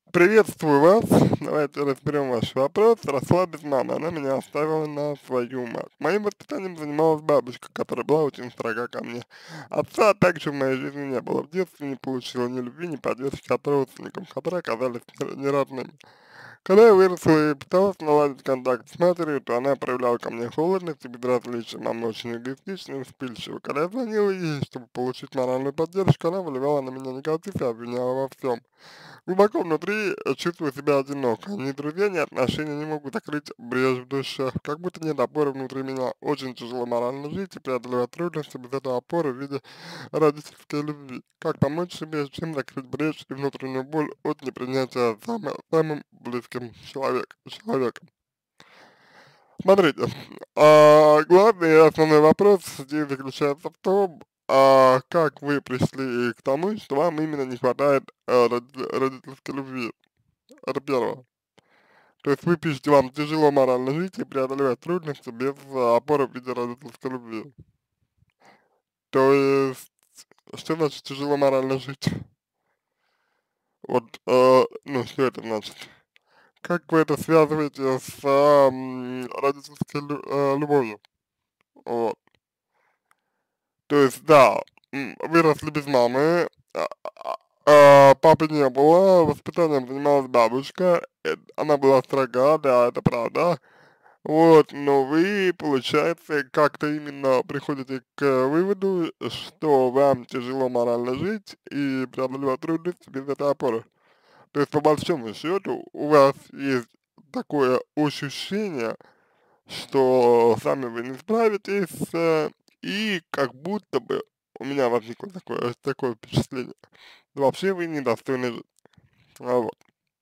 Приветствую вас. Давайте разберем ваш вопрос. Росла без мамы. Она меня оставила на свою мать. Моим воспитанием занималась бабушка, которая была очень строга ко мне. Отца также в моей жизни не было. В детстве не получила ни любви, ни поддержки от родственников, которые оказались неродными. Когда я выросла и пыталась наладить контакт с матерью, то она проявляла ко мне холодность и безразличие. Мама очень эгоистична и вспыльчива. Когда я звонила ей, чтобы получить моральную поддержку, она выливала на меня негатив и обвиняла во всем. Глубоко внутри чувствую себя одиноко. Ни друзья, ни отношения не могут закрыть брешь в душе. Как будто нет опоры внутри меня. Очень тяжело морально жить и преодолевать трудности без этой опоры в виде родительской любви. Как помочь себе, чем закрыть брешь и внутреннюю боль от непринятия самым близким человеком. Смотрите, главный и основной вопрос здесь заключается в том, как вы пришли к тому, что вам именно не хватает родительской любви. Это первое. То есть вы пишете, вам тяжело морально жить и преодолевать трудности без опоры в виде родительской любви. То есть, что значит тяжело морально жить? Вот, ну, что это значит? Как вы это связываете с родительской любовью? Вот. То есть, да, выросли без мамы, папы не было, воспитанием занималась бабушка, она была строга, да, это правда. Вот, но вы, получается, как-то именно приходите к выводу, что вам тяжело морально жить и преодолевать трудности без этой опоры. То есть, по большому счету, у вас есть такое ощущение, что сами вы не справитесь, и как будто бы у меня возникло такое впечатление, вообще вы недостойны жить. Вот.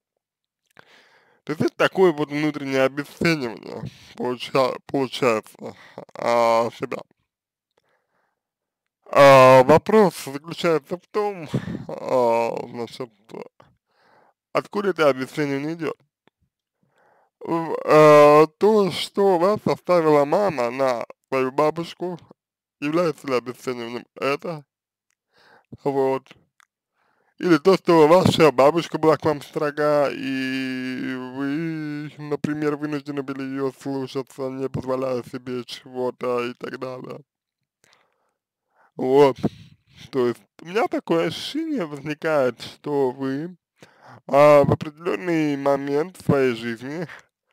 То есть это такое вот внутреннее обесценивание получается себя. Вопрос заключается в том, значит, откуда это обесценивание идет. То, что вас оставила мама на свою бабушку, является ли обесцениванием это? Вот. Или то, что ваша бабушка была к вам строга, и вы, например, вынуждены были ее слушаться, не позволяя себе чего-то и так далее. Вот. То есть у меня такое ощущение возникает, что вы в определенный момент в своей жизни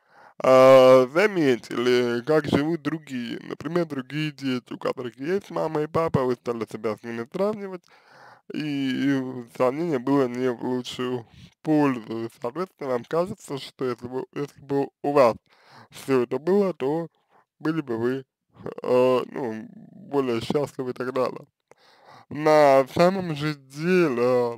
заметили, как живут другие. Например, другие дети, у которых есть мама и папа, вы стали себя с ними сравнивать, и сравнение было не в лучшую пользу. И, соответственно, вам кажется, что если бы у вас все это было, то были бы вы, ну, более счастливы и так далее. На самом же деле,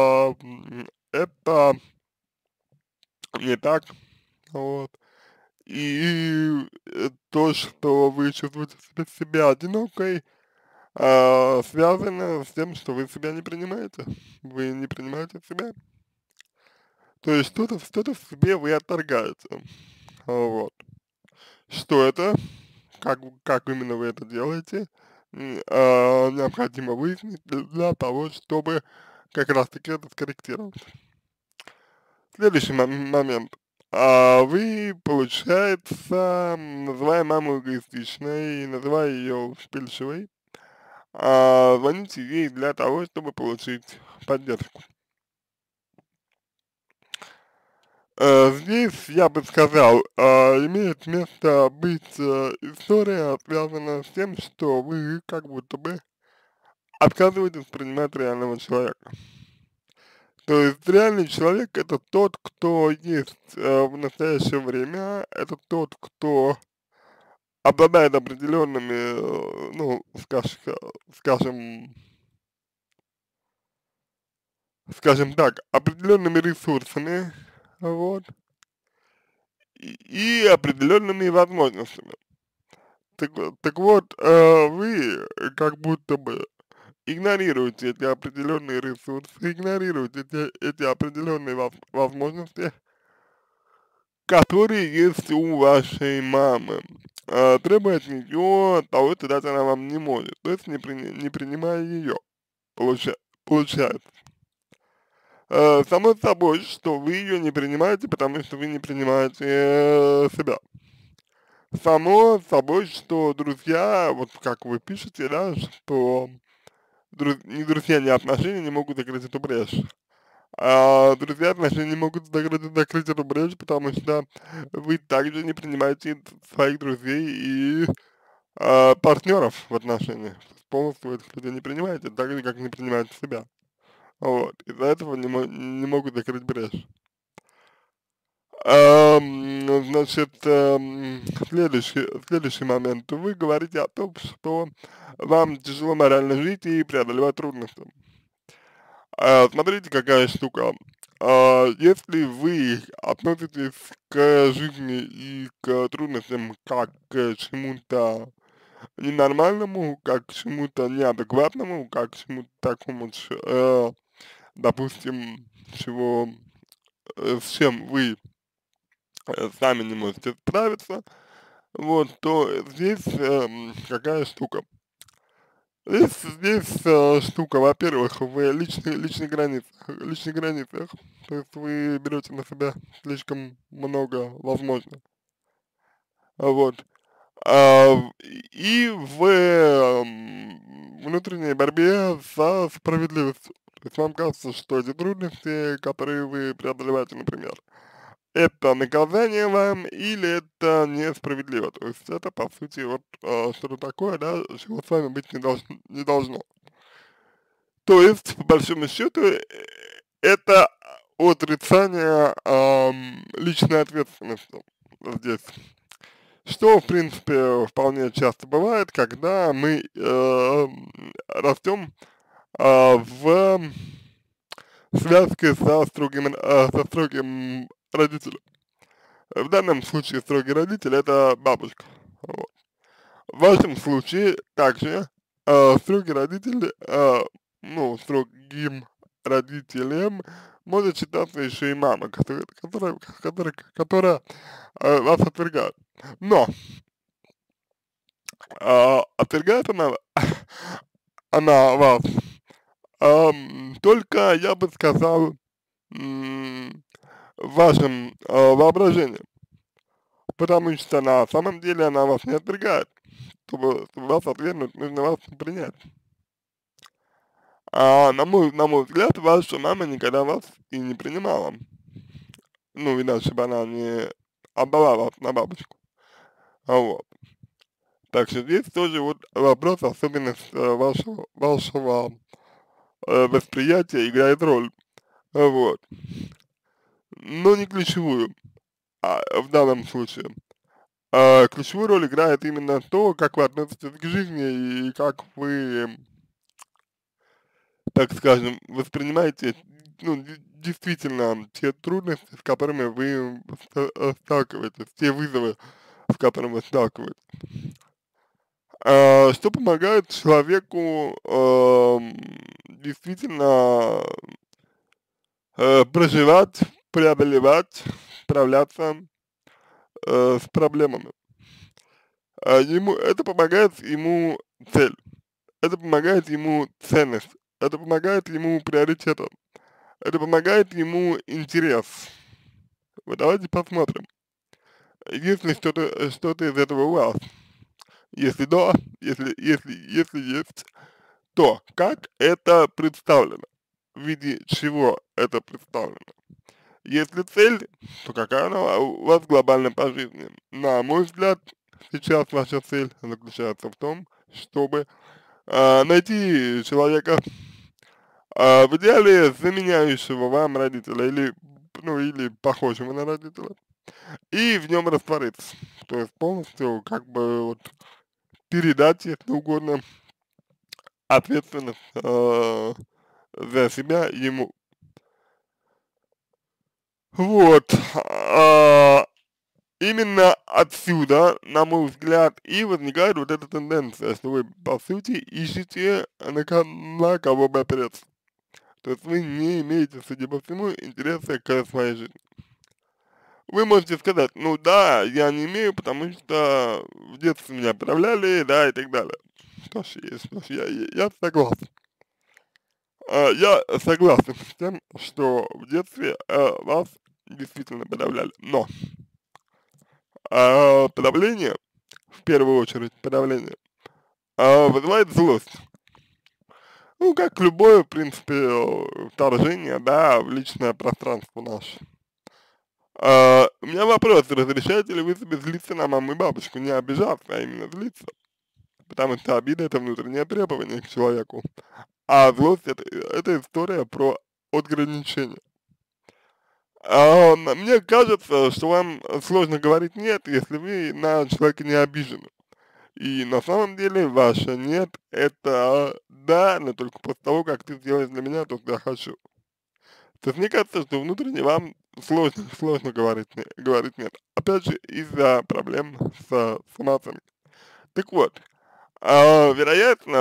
это не так, вот. И то, что вы чувствуете себя одинокой, связано с тем, что вы себя не принимаете. Вы не принимаете себя. То есть что-то в себе вы отторгаете. Вот. Что это? Как именно вы это делаете? Необходимо выяснить для того, чтобы как раз таки это скорректировать. Следующий момент. Вы, получается, называя маму эгоистичной и называя ее вспыльчивой, звоните ей для того, чтобы получить поддержку. Здесь, я бы сказал, имеет место быть история, связанная с тем, что вы как будто бы отказываетесь принимать реального человека. То есть реальный человек это тот, кто есть в настоящее время, это тот, кто обладает определенными, ну, скажем, скажем так, определенными ресурсами, вот, и определенными возможностями. Так вот, вы как будто бы игнорируете эти определенные ресурсы, игнорируете эти определенные возможности, которые есть у вашей мамы, требуя от нее того, что дать она вам не может, то есть не принимая ее, получается. само собой, что вы ее не принимаете, потому что вы не принимаете себя. Само собой, что друзья, вот как вы пишете, да, что ни друзья, ни отношения не могут закрыть эту брешь. А друзья, отношения не могут закрыть эту брешь, потому что вы также не принимаете своих друзей и партнеров в отношениях. Полностью этих людей не принимаете, так же, как не принимаете себя. Вот. Из-за этого не могут закрыть брешь. Значит, следующий момент. Вы говорите о том, что вам тяжело морально жить и преодолевать трудности. Смотрите, какая штука. Если вы относитесь к жизни и к трудностям как к чему-то ненормальному, как к чему-то неадекватному, как к чему-то такому, допустим, чего, с чем вы сами не можете справиться, вот, то здесь какая штука. Здесь штука, во-первых, в личных границах, то есть вы берете на себя слишком много, возможно, вот. И в внутренней борьбе за справедливость. То есть вам кажется, что эти трудности, которые вы преодолеваете, например, это наказание вам или это несправедливо. То есть это, по сути, вот что-то такое, да, чего с вами быть не должно. То есть, по большому счету, это отрицание личной ответственности здесь. Что, в принципе, вполне часто бывает, когда мы растем в связке со строгим родителем. В данном случае строгий родитель это бабушка. Вот. В вашем случае также строгий родитель, строгим родителем может считаться еще и мама, которая вас отвергает. Но отвергает она вас только, я бы сказал, вашим воображением. Потому что на самом деле она вас не отвергает. Чтобы вас отвергнуть, нужно вас принять. На мой взгляд, ваша мама никогда вас и не принимала. Ну, иначе бы она не отдала вас на бабушку. Вот. Так что здесь тоже вот вопрос, особенность вашего восприятия играет роль. Вот. Но не ключевую в данном случае. Ключевую роль играет именно то, как вы относитесь к жизни и как вы, так скажем, воспринимаете, ну, действительно, те трудности, с которыми вы сталкиваетесь, те вызовы, с которыми вы сталкиваетесь. Что помогает человеку действительно проживать, преодолевать, справляться с проблемами. Это помогает ему цель, это помогает ему ценность, это помогает ему приоритетом, это помогает ему интерес. Вот давайте посмотрим, есть ли что-то из этого у вас. Если да, если есть, то как это представлено? В виде чего это представлено? Если цель, то какая она у вас глобально по жизни? На мой взгляд, сейчас ваша цель заключается в том, чтобы найти человека, в идеале заменяющего вам родителя или, ну, или похожего на родителя, и в нем раствориться. То есть полностью как бы вот передать, если угодно, ответственность за себя ему. Вот. Именно отсюда, на мой взгляд, и возникает вот эта тенденция, что вы, по сути, ищете на кого бы опереться. То есть вы не имеете, судя по всему, интереса к своей жизни. Вы можете сказать, ну да, я не имею, потому что в детстве меня отправляли, да, и так далее. Что ж, я согласен. Я согласен с тем, что в детстве вас действительно подавляли, но подавление, в первую очередь подавление, вызывает злость. Ну, как любое, в принципе, вторжение, да, в личное пространство наше. У меня вопрос, разрешаете ли вы себе злиться на маму и бабушку? Не обижаться, а именно злиться. Потому что обида — это внутреннее требование к человеку. А злость — это история про отграничение. Мне кажется, что вам сложно говорить «нет», если вы на человека не обижены. И на самом деле ваше «нет» — это «да», но только после того, как ты сделаешь для меня то, что я хочу. То есть мне кажется, что внутренне вам сложно говорить «нет». Опять же, из-за проблем с самооценкой. Так вот, вероятно,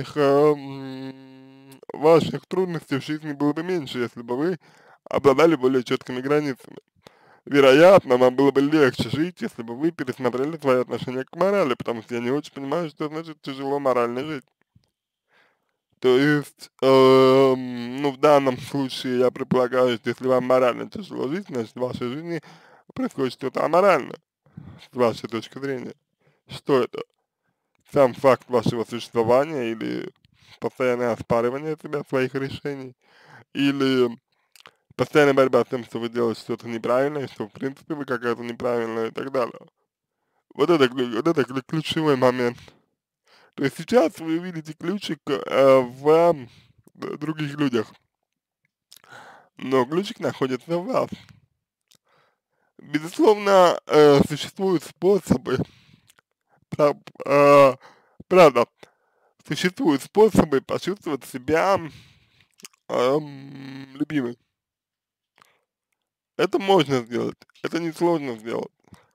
ваших трудностей в жизни было бы меньше, если бы вы обладали более четкими границами. Вероятно, вам было бы легче жить, если бы вы пересмотрели свои отношения к морали, потому что я не очень понимаю, что значит тяжело морально жить. То есть, ну, в данном случае я предполагаю, что если вам морально тяжело жить, значит, в вашей жизни происходит что-то аморальное, с вашей точки зрения. Что это? Сам факт вашего существования или постоянное оспаривание себя, своих решений, или постоянная борьба с тем, что вы делаете что-то неправильное, что в принципе вы какая-то неправильная и так далее. Вот это ключевой момент. То есть сейчас вы видите ключик в других людях, но ключик находится в вас. Безусловно, существуют способы, пра- э, правда, существуют способы почувствовать себя любимой. Это можно сделать, это несложно сделать.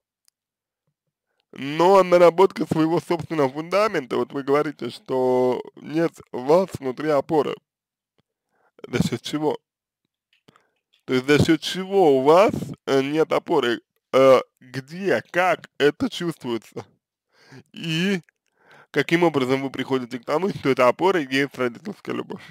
Но наработка своего собственного фундамента, вот вы говорите, что нет у вас внутри опоры. За счет чего? То есть за счет чего у вас нет опоры? Где, как это чувствуется? И каким образом вы приходите к тому, что эта опора есть родительская любовь?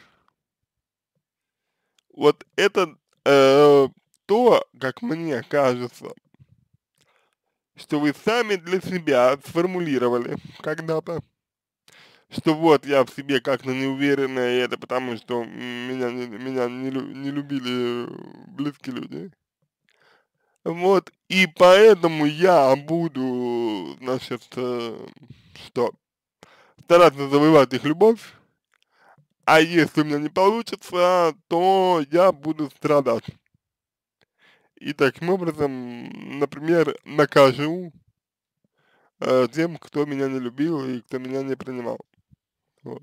Вот это то, как мне кажется, что вы сами для себя сформулировали когда-то, что вот я в себе как-то не уверена, и это потому, что меня не любили близкие люди. Вот, и поэтому я буду, значит, что, стараться завоевать их любовь, а если у меня не получится, то я буду страдать. И таким образом, например, накажу тем, кто меня не любил и кто меня не принимал. Вот.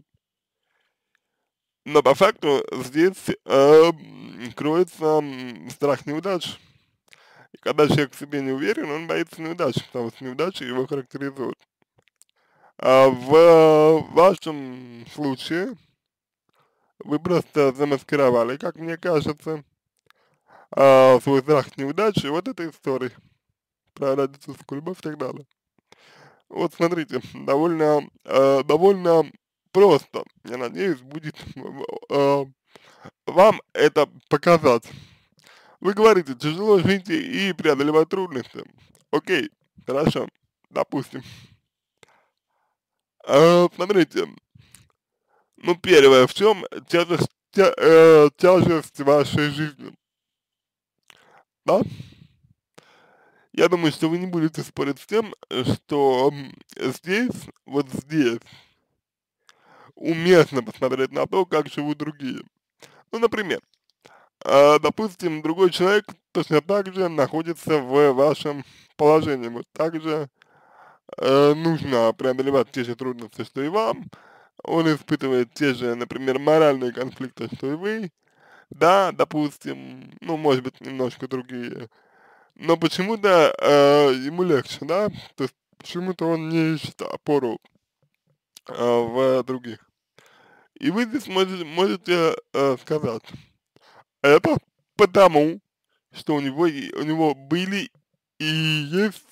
Но по факту здесь кроется страх неудач. И когда человек в себе не уверен, он боится неудачи, потому что неудачи его характеризуют. В вашем случае вы просто замаскировали, как мне кажется, свой страх неудачи вот этой историей про родительскую любовь и так далее. Вот смотрите, довольно просто, я надеюсь, будет вам это показать. Вы говорите, тяжело жить и преодолевать трудности. Окей, хорошо, допустим. Смотрите, ну первое, в чем тяжесть вашей жизни, да? Я думаю, что вы не будете спорить с тем, что здесь, вот здесь, уместно посмотреть на то, как живут другие. Ну, например, допустим, другой человек точно так же находится в вашем положении, вот так же нужно преодолевать те же трудности, что и вам, он испытывает те же, например, моральные конфликты, что и вы, да, допустим, ну, может быть, немножко другие, но почему-то ему легче, да, то есть почему-то он не ищет опору в других. И вы здесь можете сказать, это потому, что у него были и есть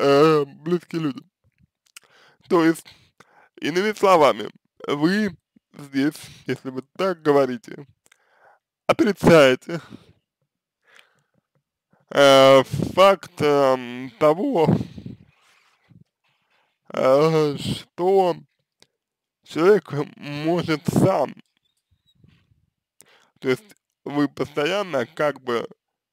близкие люди. То есть, иными словами, вы здесь, если вы так говорите, отрицаете факт того, что человек может сам, то есть вы постоянно как бы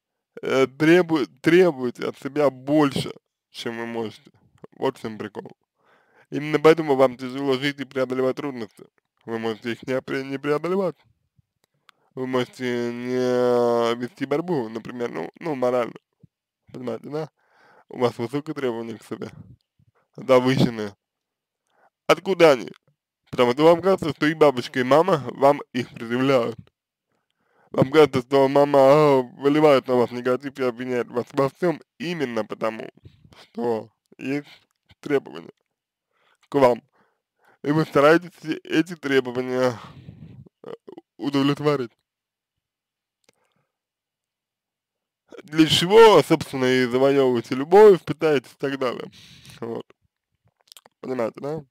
требуете от себя больше, чем вы можете. Вот в чем прикол. Именно поэтому вам тяжело жить и преодолевать трудности. Вы можете их не преодолевать. Вы можете не вести борьбу, например, ну морально, понимаете, да? У вас высокие требования к себе, завышенные. Откуда они? Потому что вам кажется, что и бабушка, и мама вам их предъявляют. Вам кажется, что мама выливает на вас негатив и обвиняет вас во всем именно потому, что есть требования к вам. И вы стараетесь эти требования э, удовлетворить. Для чего, собственно, и завоевываете любовь, пытаетесь и так далее. Вот. Понимаете, да?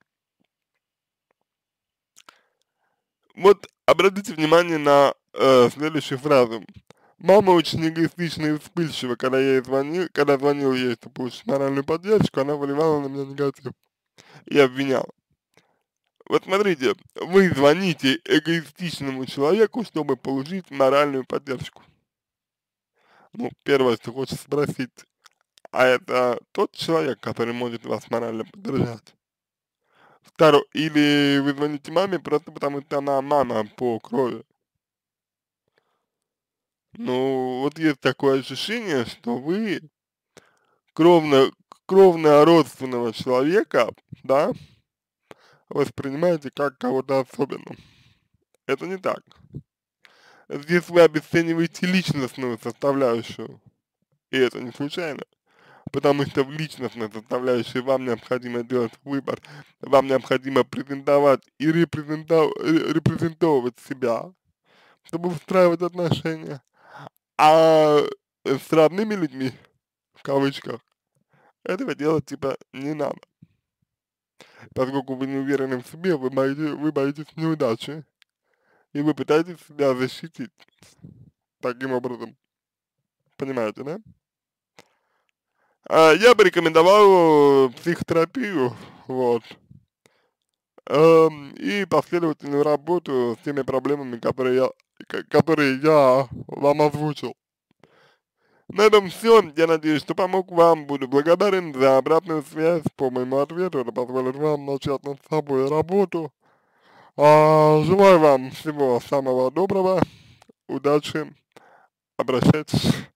Вот обратите внимание на следующую фразу. Мама очень эгоистична и вспыльчива, когда звонил ей, чтобы получить моральную поддержку, она выливала на меня негатив и обвиняла. Вот смотрите, вы звоните эгоистичному человеку, чтобы получить моральную поддержку. Ну, первое, что хочется спросить, а это тот человек, который может вас морально поддержать? Второе, или вы звоните маме просто потому, что она мама по крови? Ну, вот есть такое ощущение, что вы кровно, кровно-родственного человека, да, воспринимаете как кого-то особенного. Это не так. Здесь вы обесцениваете личностную составляющую, и это не случайно. Потому что в личностной составляющей вам необходимо делать выбор, вам необходимо презентовать и репрезентовывать себя, чтобы выстраивать отношения. А с родными людьми, в кавычках, этого делать типа не надо. Поскольку вы не уверены в себе, вы боитесь неудачи, и вы пытаетесь себя защитить таким образом. Понимаете, да? Я бы рекомендовал психотерапию, вот, и последовательную работу с теми проблемами, которые я вам озвучил. На этом все. Я надеюсь, что помог вам. Буду благодарен за обратную связь по моему ответу. Это позволит вам начать над собой работу. Желаю вам всего самого доброго. Удачи. Обращайтесь.